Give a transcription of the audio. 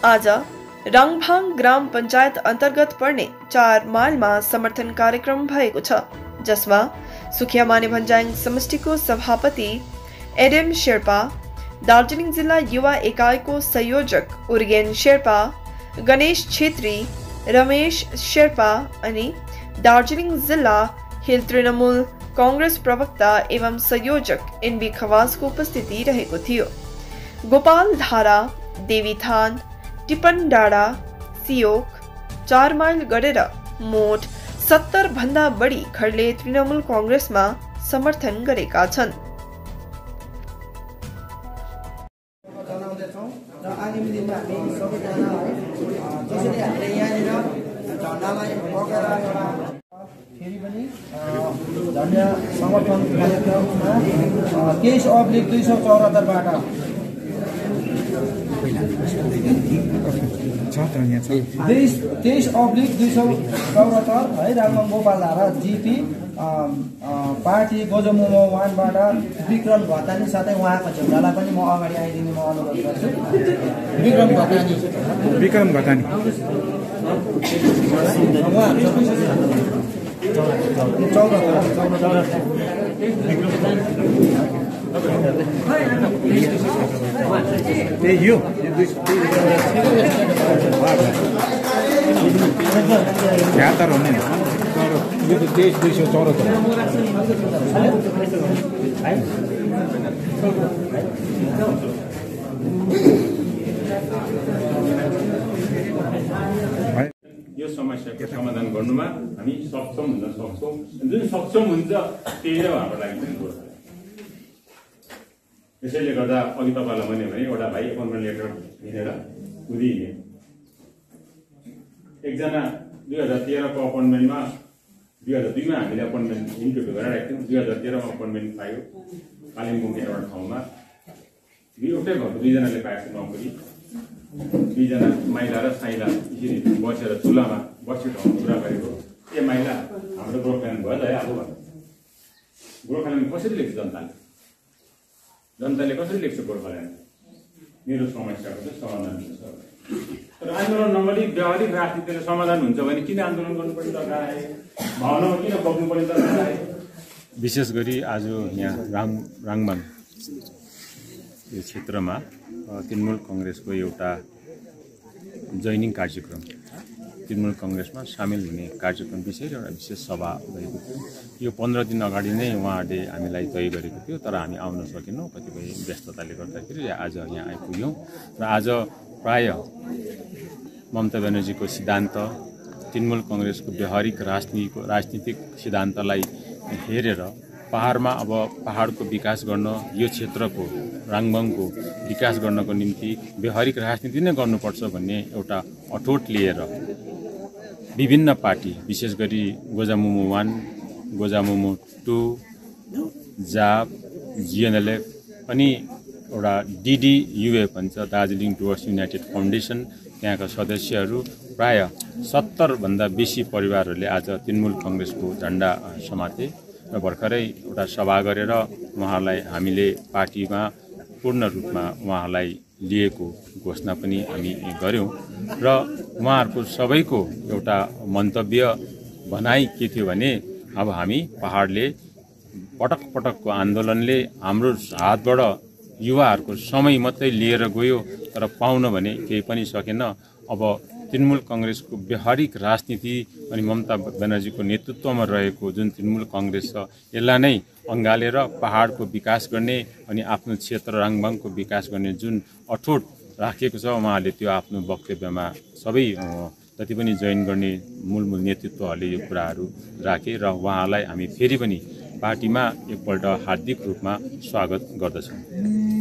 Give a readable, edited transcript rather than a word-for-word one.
आज राङभाङ ग्राम पञ्चायत अन्तर्गत पर्ने 4 माइलमा समर्थन कार्यक्रम भएको छ, जसमा सुखिया माने भन्ज्याङ समष्टिको सभापति एडेम शेर्पा, दार्जिलिङ जिल्ला युवा एकाइको संयोजक उर्गेन शेर्पा, गणेश छेत्री, रमेश शेर्पा अनि दार्जिलिङ जिल्ला हिल तृणमूल कांग्रेस प्रवक्ता एवं संयोजक एनबी खवासको उपस्थिति रहेको थियो। गोपाल धारा, देवीथान, टिपन डाँडा, सियोक 4 माइल गरेर मोट 70 भन्दा बढी घरले तृणमूल कांग्रेसमा समर्थन गरेका छन्। धन्य समर्थन कार्यक्रममा 23/274 बाट 23/274 है राङभाङ गोपाल धारा जीपी पार्टी गोजमुमो 1 बाट विक्रम घतानी साथै उहाँको झण्डालाई पनि म अगाडि आइदिने म अनुरोध गर्छु। विक्रम घतानी यो 73 हुने यो त 23/274 यो समस्याको समाधान गर्नुमा हामी सक्षम हुन सक्छौं। जुन सक्षम हुन्छ त्यही नै हाम्रो लागि पनि हो। यसैले गर्दा अघि तपाईलाई भने एउटा भाइ एपोइन्टमेन्ट लेटर हिँडेर उदिए एकजना 2013 को अपोइन्टमेन्टमा 2002 मा हामीले अपोइन्टमेन्ट इन्टरभ्यू गराएको थियौं। 2013 मा अपोइन्टमेन्ट पायो कालिम्पोङ एउटा ठाउँमा। एउटै घरको 2 जनाले पाएको नोकरी, 2 जना माइला र साइला यसरी बसेर चुल्हामा बसेर कुरा गरेको। ए माइला हाम्रो गोर्खाल्यान्ड भयो त अब भन्नु। गोर्खाल्यान्ड कसरी लेख्छ जनताले कसरी लेख्छ गोर्खाल्यान्ड? मेरो समस्याको चाहिँ समाधान हुन्छ। तर आन्दोलन नगरी व्यावहारिक राजनीतिले समाधान हुन्छ भने किन आन्दोलन गर्नुपर्ने दरकार आयो? भावनामा किन बग्नुपर्ने दरकार आयो? विशेष गरी आज यहाँ राङभाङ यो क्षेत्रमा तृणमूल कांग्रेसको एउटा जोइनिङ कार्यक्रम, तृणमूल कांग्रेसमा सामेल हुने कार्यक्रम विषय एउटा विशेष सभा भएको थियो। यो 15 दिन अगाडि नै उहाँहरूले हामीलाई तय गरेको थियो, तर हामी आउन सकेनौँ कतिपय व्यस्तताले गर्दाखेरि। आज यहाँ आइपुग्यौँ र आज प्राय ममता ब्यानर्जीको सिद्धान्त, तृणमूल कांग्रेसको व्यावहारिक राजनीतिक सिद्धान्तलाई हेरेर पहाडमा अब पहाडको विकास गर्न, यो क्षेत्रको राङभाङको विकास गर्नको निम्ति व्यावहारिक राजनीति नै गर्नुपर्छ भन्ने एउटा अठोट लिएर विभिन्न पार्टी, विशेष गरी गोजामुमो 1, गोजामुमो 2, जाप, जिएनएलएफ अनि एउटा DDUF भन्छ, दार्जिलिङ डुवर्स युनाइटेड फाउन्डेसन, त्यहाँका सदस्यहरू प्राय 70 भन्दा बेसी परिवारहरूले आज तृणमूल कांग्रेसको झण्डा समाते र भर्खरै एउटा सभा गरेर उहाँलाई हामीले पार्टीमा पूर्ण रूपमा उहाँलाई लिएको घोषणा पनि हामी गर्यौं। र उहाँहरूको सबैको एउटा मन्तव्य भनाइ के थियो भने अब हामी पहाडले पटक पटकको आन्दोलनले हाम्रो हातबाट युवाहरूको समय मात्रै लिएर गयो, तर पाउन भने केही पनि सकेन। अब तृणमूल कांग्रेसको व्यावहारिक राजनीति अनि ममता ब्यानर्जीको नेतृत्वमा रहेको जुन तृणमूल कांग्रेस छ, यसलाई नै अँगालेर पहाडको विकास गर्ने अनि आफ्नो क्षेत्र राङभाङको विकास गर्ने जुन अठोट राखेको छ, उहाँले त्यो आफ्नो वक्तव्यमा सबै जति पनि जोइन गर्ने मूल नेतृत्वहरूले यो कुराहरू राखे र उहाँलाई हामी फेरि पनि पार्टीमा एकपल्ट हार्दिक रूपमा स्वागत गर्दछौँ।